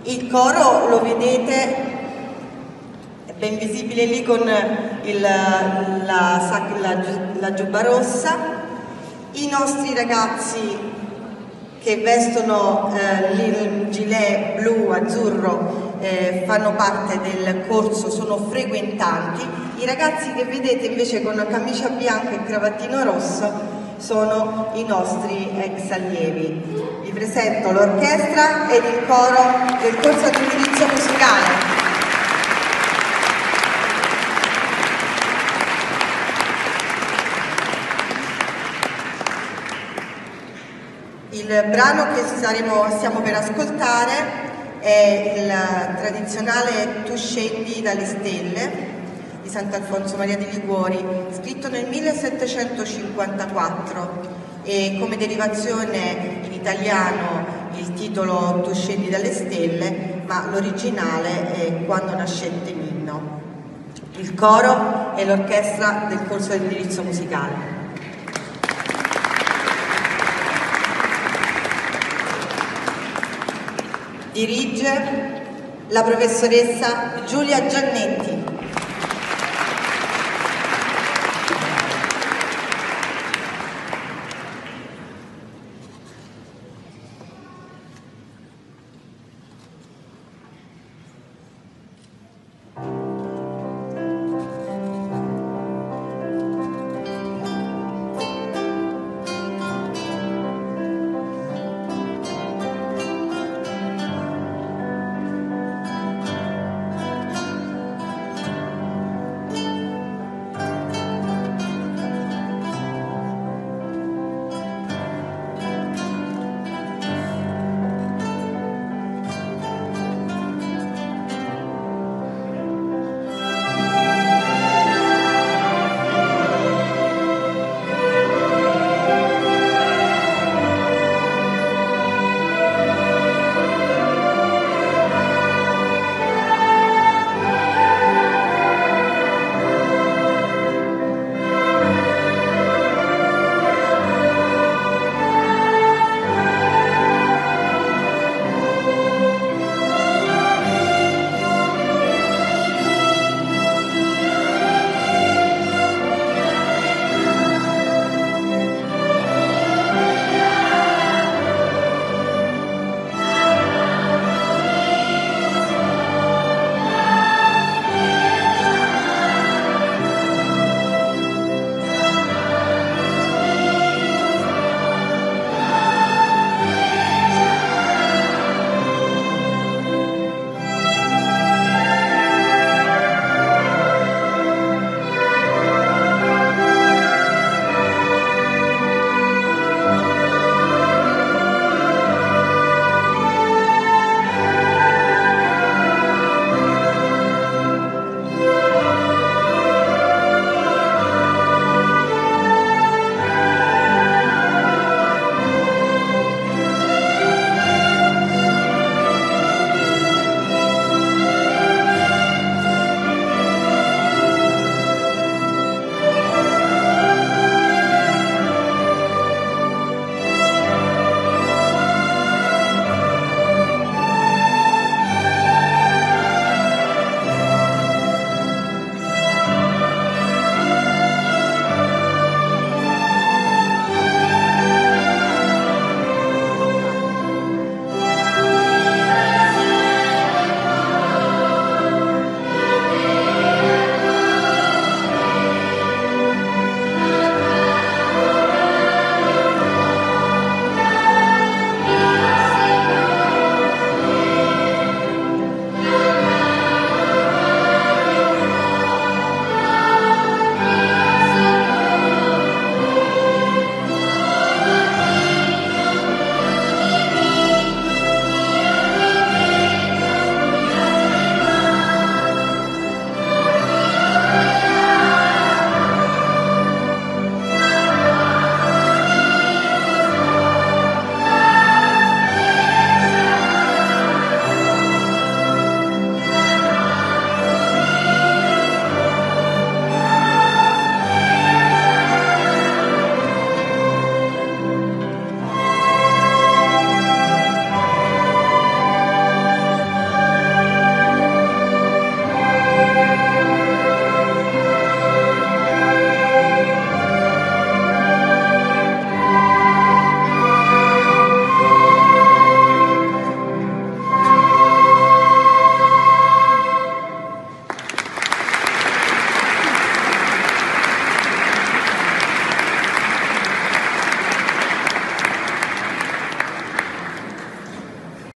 Il coro lo vedete, è ben visibile lì con la giubba rossa. I nostri ragazzi che vestono il gilet blu, azzurro, fanno parte del corso, sono frequentanti. I ragazzi che vedete invece con camicia bianca e cravattino rosso sono i nostri ex allievi. Vi presento l'orchestra ed il coro del corso di indirizzo musicale. Il brano che stiamo per ascoltare è il tradizionale Tu scendi dalle stelle di Sant'Alfonso Maria di Liguori, scritto nel 1754 e come derivazione in italiano il titolo Tu scendi dalle stelle, ma l'originale è Quando nascette Ninno. Il coro e l'orchestra del corso di indirizzo musicale. Dirige la professoressa Giulia Giannetti.